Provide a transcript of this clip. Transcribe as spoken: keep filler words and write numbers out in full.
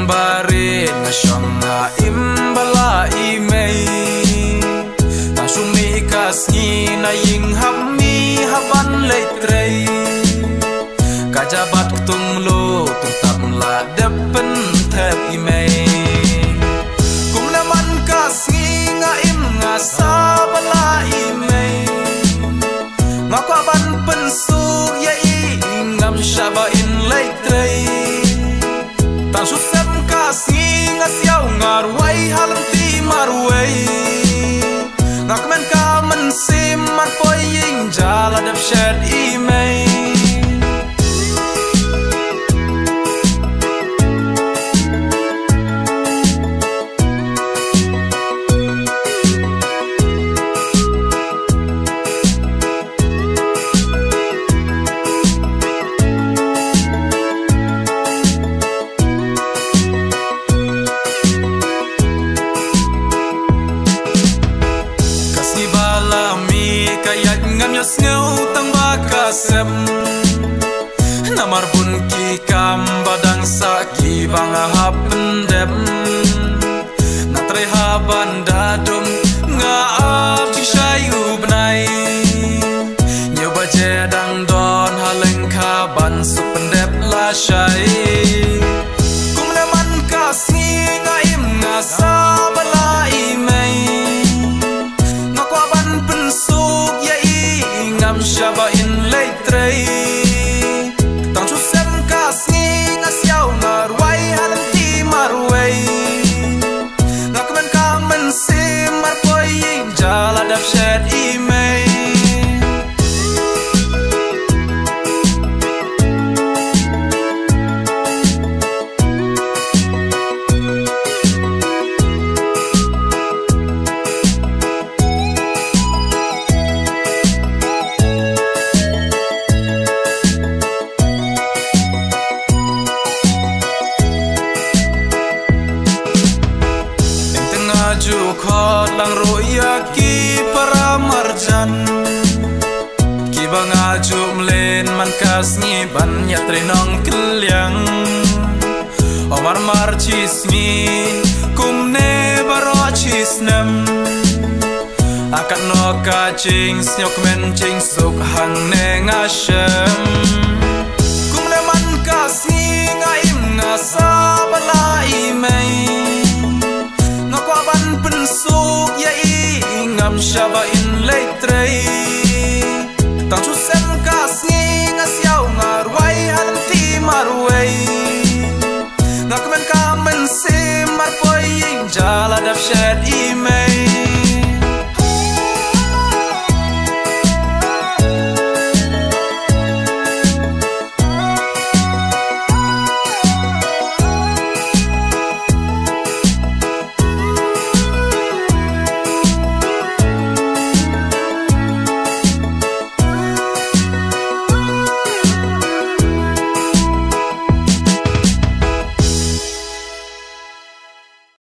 bare na shanga imbala imei ta sumi kasni na ying hammi haban leitrei kajabat tunglo tung tamla depen thep imei kum naman kasni nga im nga sabala imei ngakwaban pensuk ya ingam shaba in leitrei ta susem kasni nga siaw ngar wai halam ti marwai ngakmen ka man sim mar poi ying jala dep shed imei ngau tang bakasem namar bun ki kam badang sa ki bang hapen dem na tre haban dadum nga ap chi shayu bnai nyu ba je dang don haleng kha ban su pendep la shai kum na man ka si nga im nga sa bala imei nga kwa ban pen suk ya ngam shaba in leitrei tang chu sem kasni nga siaw ngar wai halam ti marwai ngakmen ka men sim mar poi ying jala dap shed imei ju khot lang roya ki para marjan ki banga jum len man kasni ban yatre nong klyang omar mar chisni kumne baro chisnam akat no ka ching snyok men ching suk hang ne ngashem kumne man kasni nga im nga sabala imei ngakwaban pensuk ya ingam shaba in leitrei